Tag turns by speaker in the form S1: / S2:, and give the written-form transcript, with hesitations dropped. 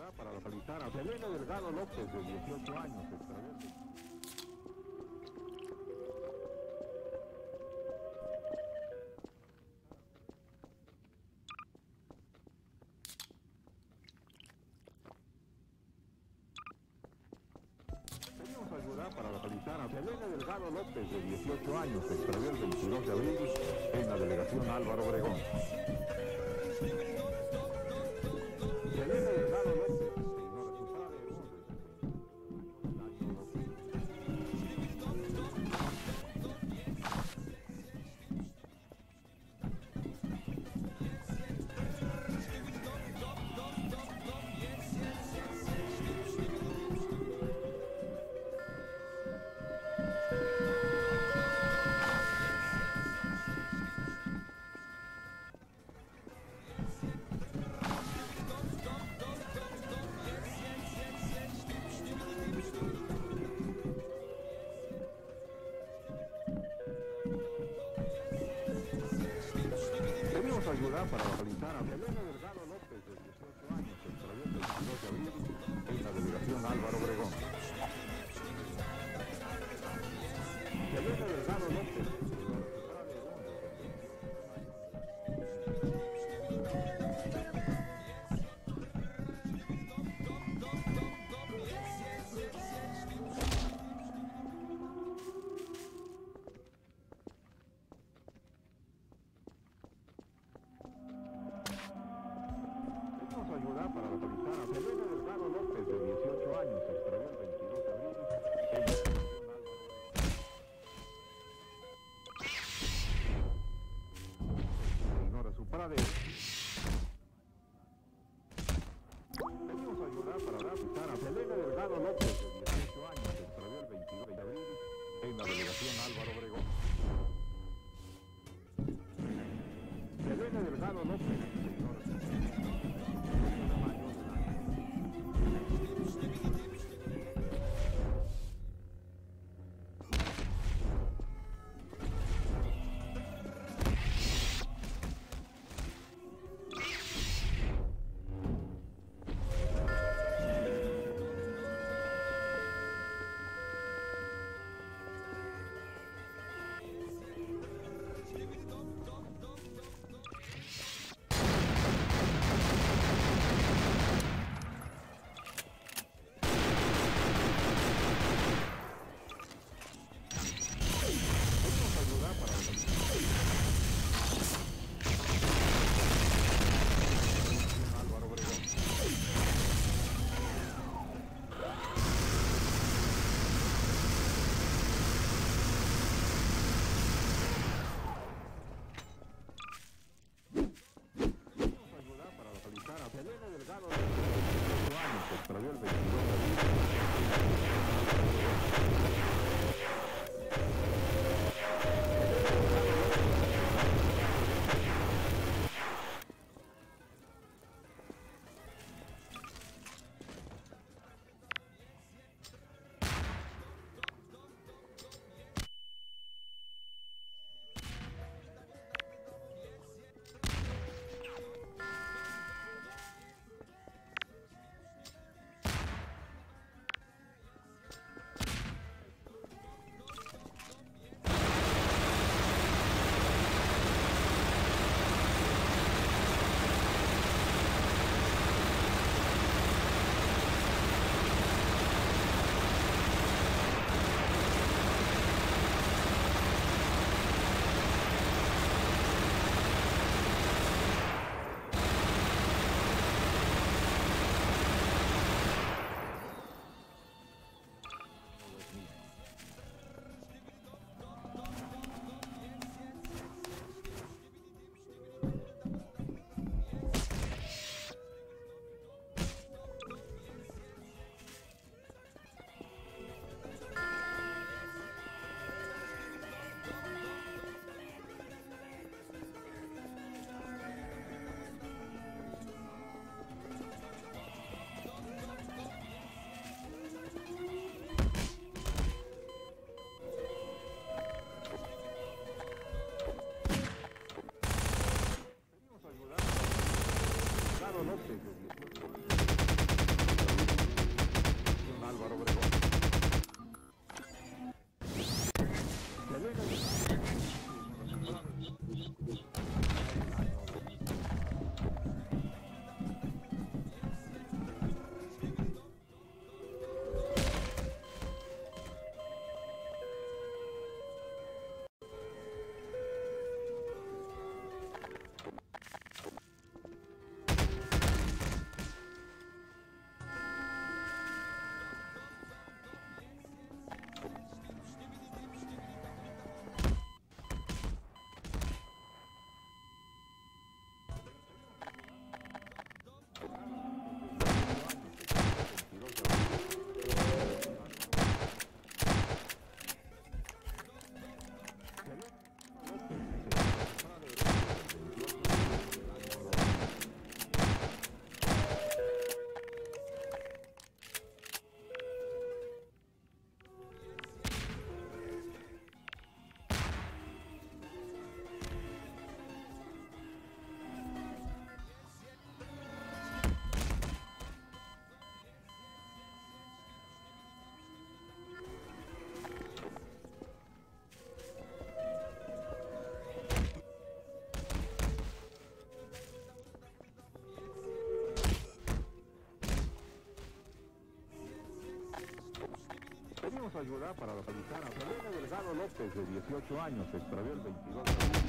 S1: ayudará para localizar a Selene Delgado López, de 18 años, extraviado. Pedimos ayuda para localizar a Selene Delgado López, de 18 años, se extravió el 22 de abril en la delegación Álvaro Obregón. Selene Delgado López se ignora su paradero desde el 21 del año 2000. Pedimos ayuda para localizar a Selene Delgado López, de 18 años, se extravió el 22 de abril en la delegación Álvaro Obregón. Selene Delgado López se ignora su paradero desde el 21 de mayo. Pedimos ayuda para localizar a Selene Delgado López, de 18 años, se extravió el 22 de abril en la delegación Álvaro Obregón. Se ignora su paradero. Pedimos ayuda para localizar a Selene Delgado López, de 18 años, se extravió el 22 de abril en la delegación Álvaro Obregón. Selene Delgado López se ignora su paradero. Pedimos ayuda para la capitana Selene Delgado López, de 18 años, se extravió el 22 de abril.